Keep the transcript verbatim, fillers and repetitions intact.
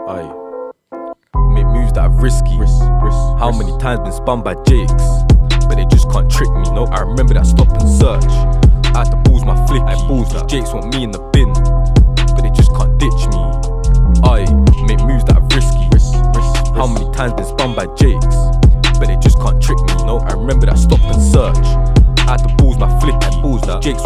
Aye. Make moves that are risky. Risk, risk, How risk. many times been spun by Jakes, but they just can't trick me. No, I remember that stop and search. I had to balls my flicky. I balls that Jakes want me in the bin, but they just can't ditch me. Aye. Make moves that are risky. Risk, risk, How many times been spun by Jakes, but they just can't trick me. No, I remember that stop and search. I had to balls my flicky. I balls that Jakes